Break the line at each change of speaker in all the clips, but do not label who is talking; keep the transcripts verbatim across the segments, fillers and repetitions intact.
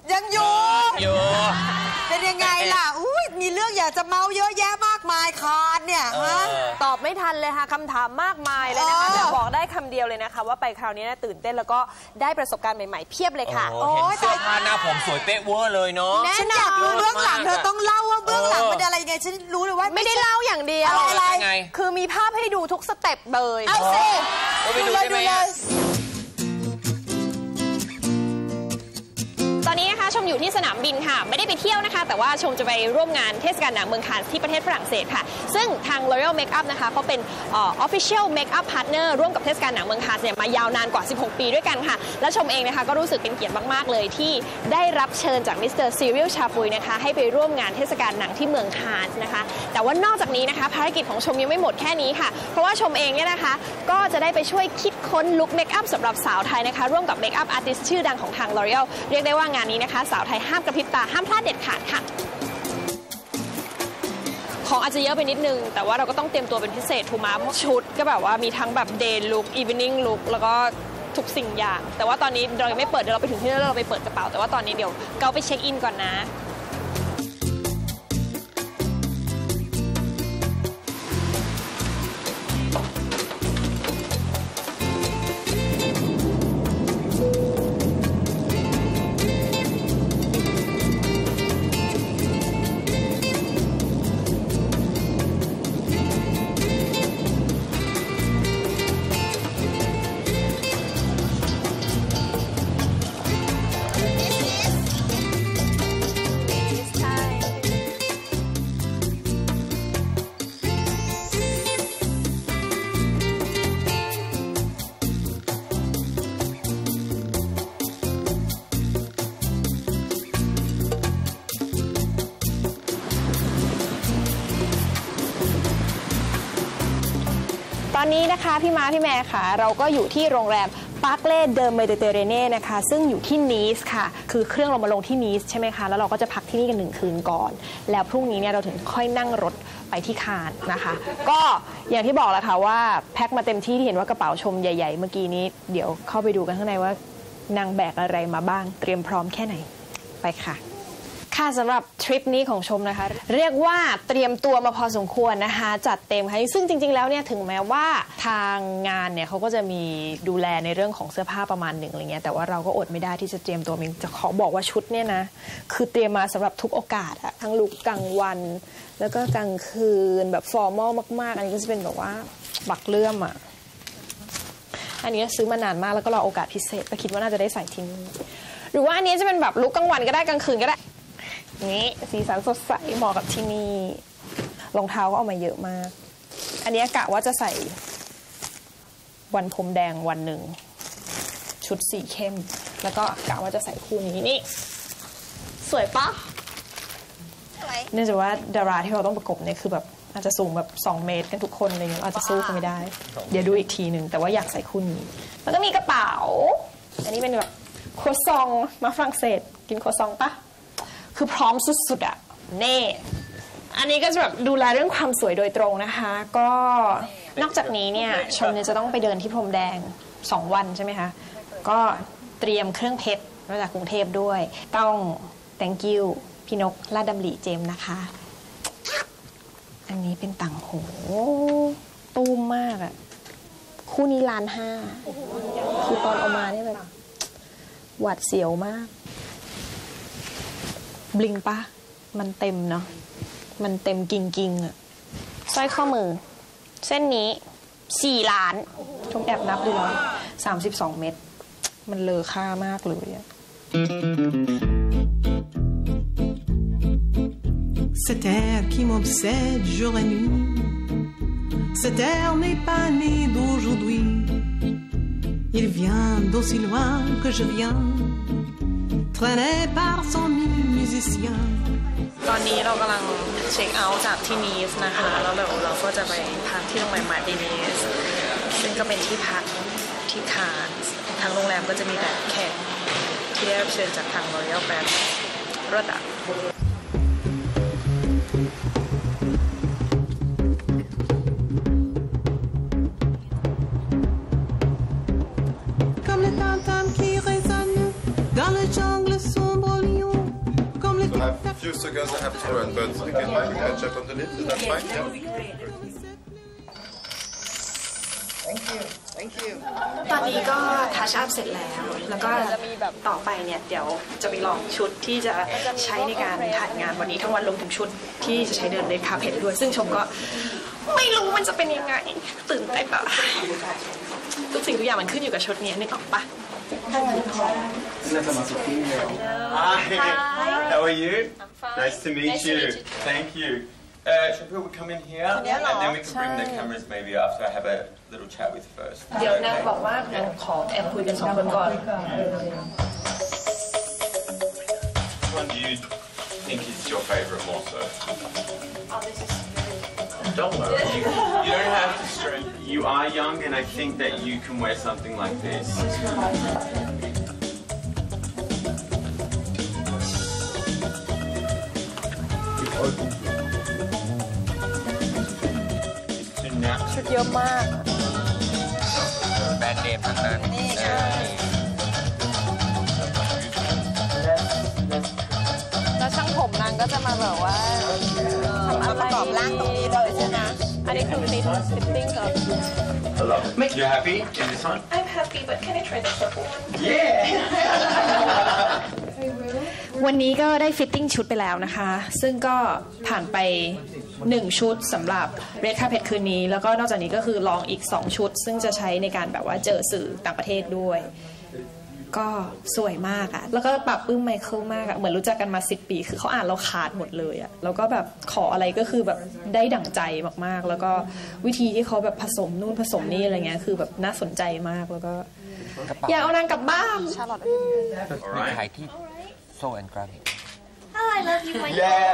ยังอยู่
อยู่
เป็นยังไงล่ะอุ้ยมีเรื่องอยากจะเมาเยอะแยะมากมายคานเนี่ยฮะ
ตอบไม่ทันเลยค่ะคำถามมากมายเลยนะคะแต่บอกได้คำเดียวเลยนะคะว่าไปคราวนี้นะตื่นเต้นแล้วก็ได้ประสบการณ์ใหม่ๆเพียบเลยค่ะ
โอ้เห็นเสื้อผ้าหน้าผมสวยเป๊ะเวอร์เลยเนาะ
ฉันอยากรู้เบื้องหลังเธอต้องเล่าว่าเบื้องหลังมันอะไรไงฉันรู้เลยว่า
ไม่ได้เล่าอย่างเดียว
อะไร
คือมีภาพให้ดูทุกสเต็ปเลย
เอาสิ
ดูเลยดูเลย
ตอนนี้นะคะชมอยู่ที่สนามบินค่ะไม่ได้ไปเที่ยวนะคะแต่ว่าชมจะไปร่วมงานเทศกาลหนังเมืองคานส์ที่ประเทศฝรั่งเศสค่ะซึ่งทาง L'Oreal Makeup นะคะเขาเป็น Official Makeup Partner ร่วมกับเทศกาลหนังเมืองคานส์เนี่ยมายาวนานกว่าสิบหกปีด้วยกันค่ะและชมเองนะคะก็รู้สึกเป็นเกียรติมากๆเลยที่ได้รับเชิญจากมิสเตอร์ซีริลชาปุยนะคะให้ไปร่วมงานเทศกาลหนังที่เมืองคานส์นะคะแต่ว่านอกจากนี้นะคะภารกิจของชมยังไม่หมดแค่นี้ค่ะเพราะว่าชมเองเนี่ยนะคะก็จะได้ไปช่วยคิดค้นลุคเมคอัพสำหรับสาวไทยนะคะร่วมกับเมคอัพอาร์ติสต์ชื่อดังของทาง L'Oreal เรียกได้ว่างานนี้นะคะสาวไทยห้ามกระพริบตาห้ามพลาดเด็ดขาดค่ะของอาจจะเยอะไปนิดนึงแต่ว่าเราก็ต้องเตรียมตัวเป็นพิเศษถูกไหมชุดก็แบบว่ามีทั้งแบบ day look evening look แล้วก็ทุกสิ่งอย่างแต่ว่าตอนนี้เรายังไม่เปิดเดี๋ยวเราไปถึงที่นั่นเราไปเปิดกระเป๋าแต่ว่าตอนนี้เดี๋ยวเกาไปเช็คอินก่อนนะตอนนี้นะคะพี่ม้าพี่แม่ค่ะเราก็อยู่ที่โรงแรมปาร์คเล่เดอเมดิเตอร์เรเน่นะคะซึ่งอยู่ที่นีสค่ะคือเครื่องเรามาลงที่นีสใช่ไหมคะแล้วเราก็จะพักที่นี่กันหนึ่งคืนก่อนแล้วพรุ่งนี้เนี่ยเราถึงค่อยนั่งรถไปที่คานนะคะก็อย่างที่บอกแล้วค่ะว่าแพ็คมาเต็มที่ที่เห็นว่ากระเป๋าชมใหญ่ๆเมื่อกี้นี้เดี๋ยวเข้าไปดูกันข้างในว่านางแบกอะไรมาบ้างเตรียมพร้อมแค่ไหนไปค่ะค่ะสำหรับทริปนี้ของชมนะคะเรียกว่าเตรียมตัวมาพอสมควรนะคะจัดเต็มค่ะซึ่งจริงๆแล้วเนี่ยถึงแม้ว่าทางงานเนี่ยเขาก็จะมีดูแลในเรื่องของเสื้อผ้าประมาณหนึ่งอะไรเงี้ยแต่ว่าเราก็อดไม่ได้ที่จะเตรียมตัวมิงจะขอบอกว่าชุดเนี่ยนะคือเตรียมมาสำหรับทุกโอกาสอะทั้งลุคกลางวันแล้วก็กลางคืนแบบฟอร์มอลมากๆอันนี้ก็จะเป็นแบบว่าบักเลื่อมอะอันนี้ซื้อมานานมากแล้วก็รอโอกาสพิเศษก็คิดว่าน่าจะได้ใส่ที่นี่หรือว่าอันนี้จะเป็นแบบลุคกลางวันก็ได้กลางคืนก็ได้นี้สีสันสดใสเหมาะกับที่นี่รองเท้าก็เอามาเยอะมากอันนี้กะว่าจะใส่วันพรมแดงวันหนึ่งชุดสีเข้มแล้วก็กะว่าจะใส่คู่นี้นี่สวยปะเนื่องจากว่าดาราที่เราต้องประกบเนี่ยคือแบบอาจจะสูงแบบสองเมตรกันทุกคนอะไรเงี้ยอาจจะสู้กันไม่ได้เดี๋ยวดูอีกทีหนึ่งแต่ว่าอยากใส่คู่นี้แล้วก็มีกระเป๋าอันนี้เป็นแบบครัวซองมาฝรั่งเศสกินครัวซองปะคือพร้อมสุดๆอ่ะเน่อันนี้ก็จะแบบดูแลเรื่องความสวยโดยตรงนะคะก็นอกจากนี้เนี่ยชมเนี่ยจะต้องไปเดินที่พรมแดงสองวันใช่ไหมคะก็เตรียมเครื่องเพชรมาจากกรุงเทพด้วยต้อง thank you พี่นกลาดดำริเจมนะคะอันนี้เป็นต่างหูตู้มมากอ่ะคู่นี้ล้านห้าคือตอนเอามาเนี่ยแบบหวาดเสียวมากบลิงปะมันเต็มเนาะมันเต็มกิงกิงอะสร้อยข้อมือเส้นนี้สี่ล้านชมแอบนับดูแล้วสามสิบสองเม็ดมันเลอค่ามากเลยอะ
Cet air qui m'obsède jour et nuit Cet air n'est pas né d'aujourd'hui Il vient d'aussi loin que je viens Traîné par son musicien
ตอนนี้เรากำลังเช็คเอาท์จากที่นีสนะคะแล้วเราเราก็จะไปพักที่โรงแรมมาตินีสซึ่งก็เป็นที่พักที่คานส์ทางโรงแรมก็จะมีแบบแขกที่ได้รับเชิญจากทาง L'Oreal แบรนด์รถอ่ะ
Comme le tam-tam qui résonne dans le jungle sombre lion
a few seconds I have to run, but we can catch up on the lips. Is that fine? Yeah.
thank you thank you
ตอนนี้ก็ทัชอัพเสร็จแล้วแล้วก็ต่อไปเนี่ยเดี๋ยวจะไปลองชุดที่จะใช้ในการถ่ายงานวันนี้ทั้งวันรวมถึงชุดที่จะใช้เดินเรดคาร์เพทด้วยซึ่งชมก็ไม่รู้มันจะเป็นยังไงตื่นเต้นอะทุกสิ่งทุกอย่างมันขึ้นอยู่กับชุดนี้นึกออกปะ
Hi. How are you?
I'm fine.
Nice to meet
Nice to
you.
meet you.
Thank you. Uh, should we come in here? And then we can bring the cameras maybe after I have a little chat with first.
เดี๋ยวนางบอกว่านางขอแอบคุยกันสองคนก่อน
Which one do you think is your favourite more so? Don't worry. You, you don't have to stress. You are young and I think that you can wear something like this. It's too natural.
ชุดเยอะมาก
แบรนด์เนมทั้งนั้น
นี่ใช่
แล้วช่างผมนางก็จะมาแบบว่าทำ
มา
อะ
ป
ไร
ระกอบร่างตรงนี้เลยใช่ไหม
อันนี้คือฟิตฟิตติ้งเหรอ
You're happy in this one?
I'm happy but can I try the purple one
Yeah!
วันนี้ก็ได้ฟิตติ้งชุดไปแล้วนะคะ ซึ่งก็ผ่านไปหนึ่งชุดสำหรับ Red Carpet คืนนี้แล้วก็นอกจากนี้ก็คือลองอีกสองชุด ซึ่งจะใช้ในการแบบว่าเจอสื่อต่างประเทศด้วย ก็สวยมากอะแล้วก็ปรับปลื้มไมเคิลมากอะเหมือนรู้จักกันมาสิบปีคือเขาอ่านเราขาดหมดเลยอะแล้วก็แบบขออะไรก็คือแบบได้ดั่งใจมากๆแล้วก็วิธีที่เขาแบบผสมนู่นผสมนี่อะไรเงี้ยคือแบบน่าสนใจมากแล้วก็อยากเอานางกลับบ้าน
เป็นขายที่โซแอนด์กราฟิก
Oh I love you my
Yeah!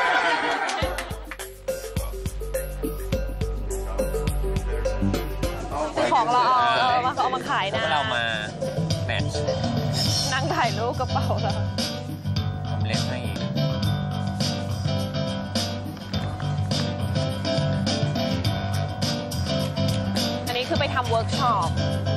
ของเราเอามาเอามาขายนะ
เรามาแมทช์
นั่งถ่ายรูปกระเป๋าแล้ว
ทำเล็บให้อีก
อันนี้คือไปทำเวิร์กช็อป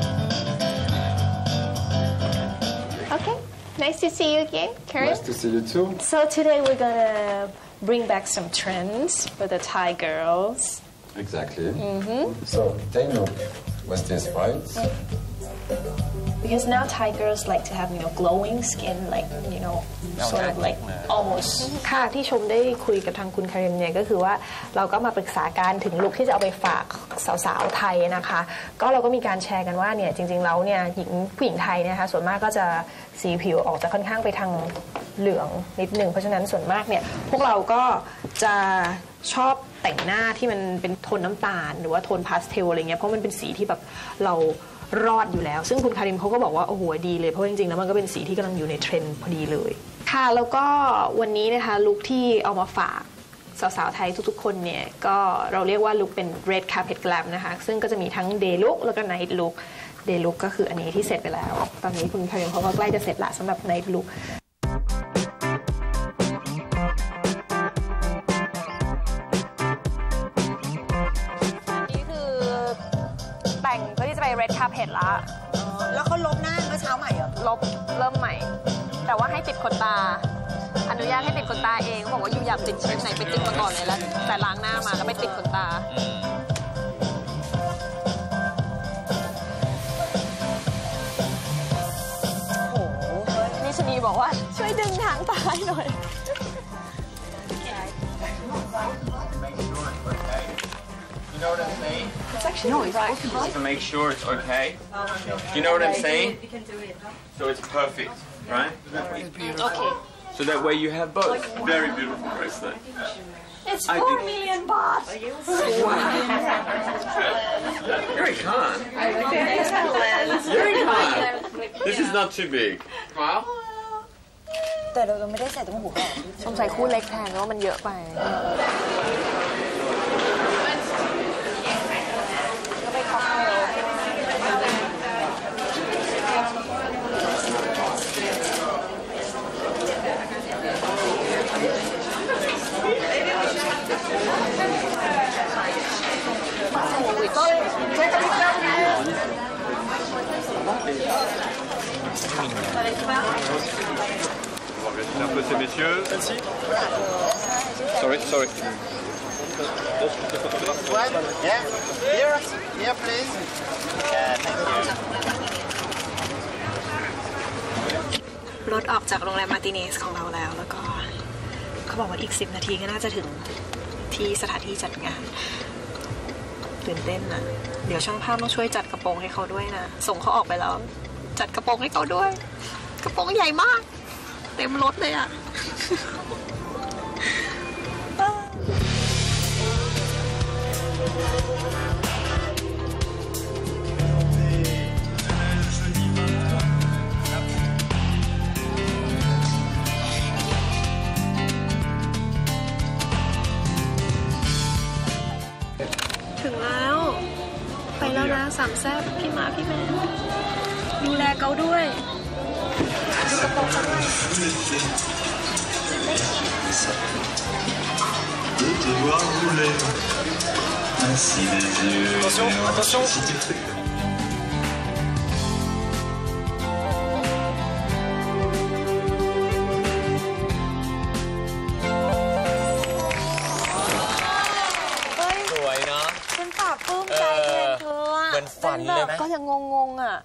Okay nice to see you again Karen
Nice to see you too.
so today we're gonna bring back some trends for the Thai girls
Exactly. So take a look. What's this, right?
because now Thai girls like to have you know glowing skin like you know sort of like almost ค่ะที่ชมได้คุยกับทางคุณคาริมเนี่ยก็คือว่าเราก็มาปรึกษาการถึงลุคที่จะเอาไปฝากสาวๆไทยนะคะก็เราก็มีการแชร์กันว่าเนี่ยจริงๆแล้วเนี่ยหญิงผู้หญิงไทยเนี่ยนะคะส่วนมากก็จะสีผิวออกจะค่อนข้างไปทางเหลืองนิดนึงเพราะฉะนั้นส่วนมากเนี่ยพวกเราก็จะชอบแต่งหน้าที่มันเป็นโทนน้ำตาลหรือว่าโทนพาสเทลอะไรเงี้ยเพราะมันเป็นสีที่แบบเรารอดอยู่แล้วซึ่งคุณคาริมเขาก็บอกว่าโอ้โหดีเลยเพราะจริงๆแล้วมันก็เป็นสีที่กำลังอยู่ในเทรนด์พอดีเลยค่ะแล้วก็วันนี้นะคะลุคที่เอามาฝากสาวๆไทยทุกๆคนเนี่ยก็เราเรียกว่าลุคเป็น red carpet glam นะคะซึ่งก็จะมีทั้ง day look แล้วก็ night look day look ก็คืออันนี้ที่เสร็จไปแล้วตอนนี้คุณคาริมเขาก็ใกล้จะเสร็จละสำหรับ night lookแต่งเพื่อที่จะไป red carpet ละ
แล้วเขาลบหน้าเมื่อเช้าใหม่เหรอ
ลบเริ่มใหม่ แต่ว่าให้ติดขนตา อนุญาตให้ติดขนตาเองบอกว่าอยู่อยากติดชิ้นไหนไปติดมาก่อนเลยแล้วแต่ล้างหน้ามาแล้วไปติดขนตาโอ้โหนี่ชนีบอกว่าช่วยดึงหางตาให้หน่อย
You know what I'm saying? It's actually no, it's right. Just to make sure it's okay. You know what I'm saying? So it's perfect, right?
Okay.
So that way you have both. Very beautiful bracelet.
It's four million baht.
Very calm. Very calm. This is not too big. Wow.
แต่เราไม่ได้ใส่ตุ้งหูหรอก
สงสัยคู่เล็กแทนเพราะว่ามันเยอะไป
ม
Laissez un peu ces messieurs. Celle-ci. Sorry, sorry.
What? Yeah. Here, here, please. Yeah, thank you.
รถออกจากโรงแรมมาร์ติเนสของเราแล้วแล้วก็เขาบอกว่าอีกสิบนาทีก็น่าจะถึงที่สถานที่จัดงานตื่นเต้นนะเดี๋ยวช่างภาพต้องช่วยจัดกระโปรงให้เขาด้วยนะส่งเขาออกไปแล้วจัดกระโปรงให้เขาด้วยกระโปรงใหญ่มากเต็มรถเลยอะถึงแล้วไปแล้วนะสามแซ่บพี่มาพี่แม่ดูแลเขาด้วยดูกระโปรงเขาด้วย
Attention, attention.
สวยเนาะ
ฉันปลาบปลื้มใจแทนเธออะ
เหมือนฝันเลยไหม
ก็ยังงงๆอ่ะ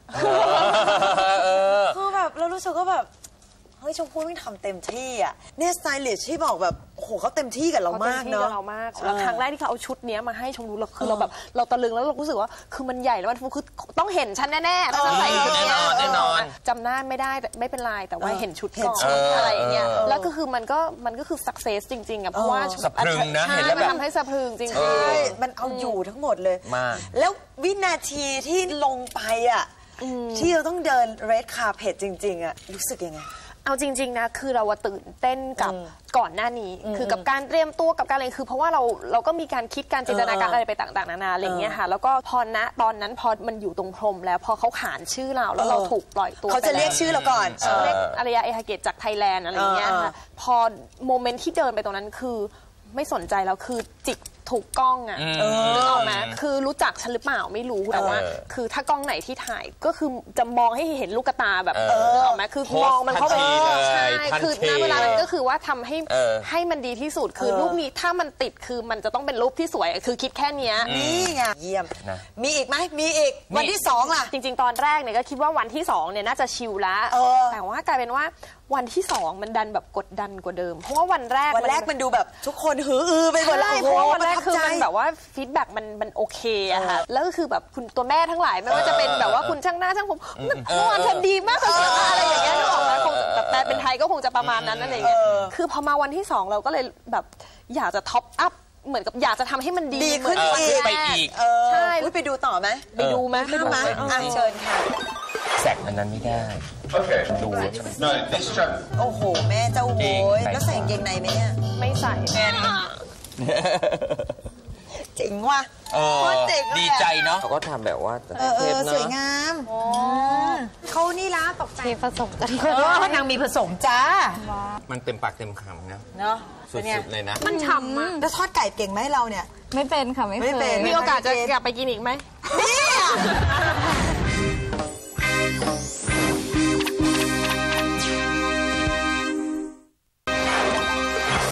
คือแบบเรารู้สึกว่าแบบเฮ้ยชมพู่ไม่ทำเต็มที่อ่ะเนี่ยสไตลิสต์ที่บอกแบบโอ้โหเขาเต็มที่กับเรามาก
เต็มที่
เนาะ
กับเรามากแล้วครั้งแรกที่เขาเอาชุดเนี้ยมาให้ชมดูเราคือเราแบบเราตะลึงแล้วเรารู้สึกว่าคือมันใหญ่แล้วมันคือต้องเห็นฉันแน่ๆถ้าฉันใส่ชุดเนี้ย
แน่นอนแน่นอน
จำหน้าไม่ได้แต่ไม่เป็นไรแต่ว่าเห็นชุด
เห็น
ก่อน
ชุด
อะไรอย่างเงี้ยแล้วก็คือมันก็มันก็คือ success จริงๆอ่ะเพราะว่า
สะพรึงนะ
ใช่
เห็นแล้ว
มัน
แบบ
ทำให้สะพรึงจริง
ใช่มันเอาอยู่ทั้งหมดเลย
มาก
แล้ววินาทีที่ลงไปอ่ะที่เราต้องเดิน red carpet จริงๆอ่ะรู้สึกยังไง
เอาจริงๆนะคือเราตื่นเต้นกับก่อนหน้านี้คือกับการเตรียมตัวกับการอะไรคือเพราะว่าเราเราก็มีการคิดการจินตนาการอะไรไปต่างๆนานาอะไรอย่างเงี้ยค่ะแล้วก็พอณตอนนั้นพอมันอยู่ตรงพรมแล้วพอเขาขานชื่อเราแล้วเราถูกปล่อยตัว
เขาจะเรียกชื่อเราก่อน
เขาเรียกอารยาเอฮาเกตจากไทยแลนด์อะไรอย่างเงี้ยค่ะพอโมเมนต์ที่เดินไปตรงนั้นคือไม่สนใจแล้วคือจิกถูกกล้องอ่ะนึกออกไหมคือรู้จักฉันหรือเปล่าไม่รู้แต่ว่าคือถ้ากล้องไหนที่ถ่ายก็คือจะมองให้เห็นลูกกระตาแบบนึกออกไหมคือมองมันเข้าไปใช่คือณเวลานั้นก็คือว่าทำให้ให้มันดีที่สุดคือรูปนี้ถ้ามันติดคือมันจะต้องเป็นรูปที่สวยคือคิดแค่เนี้ย
นี่ไงเยี่ยมมีอีกไหมมีอีกวันที่สองล่ะ
จริงๆตอนแรกเนี่ยก็คิดว่าวันที่สองเนี่ยน่าจะชิลแล้ว
เออ
แต่ว่ากลายเป็นว่าวันที่สองมันดันแบบกดดันกว่าเดิมเพราะว่าวันแรก
วันแรกมันดูแบบทุกคนหืออือไปหมดเลย
ใช่เพราะว่าวันแรกคือมันแบบว่าฟีดแบ็กมันมันโอเคอะค่ะแล้วก็คือแบบคุณตัวแม่ทั้งหลายไม่ว่าจะเป็นแบบว่าคุณช่างหน้าช่างผมเมื่อวานเธอดีมากเลยอะไรอย่างเงี้ยนึกออกไหมคงแบบแปลเป็นไทยก็คงจะประมาณนั้นอะไรอย่างเงี้ยคือพอมาวันที่สองเราก็เลยแบบอยากจะท็อปอัพเหมือนกับอยากจะทำให้มันดี
ดีขึ้น
เหมือ
อีก
วันแร
ไปอีก
เออ
ใช่
อุ๊ยไปดูต่อไหม
ไปดูไหม
ไปดูไหมอ่ะเชิญค่ะ
แสกอันนั้นไม่ได้
Okay.
ดู
No, this truck.
โอ้โห แม่เจ้าโวยแล้วใส่กางเกงในไหมเนี่ย
ไม่ใส่
เจ๋งว่ะ
เออ
โคตรเจ๋งเลยอะ
ดีใจเนาะเขาก็ทำแบบว่า
เออเอ
เท
อ
ป
สวย
เนาะ
งามเขานี่ละตกใจ
ผสมกัน
เออนางมีผสมจ้า
มันเต็มปากเต็มคำนะ
เนาะ
สุดๆเลยนะ
มันฉ่ำมาก
แล้วทอดไก่เก่งไหมเราเนี่ย
ไม่เป็นค่ะ ไม่
ไม่
เค
เป็
ย
น
มีโอกาสจะกลับไปกินอีกไหม
เนี่ย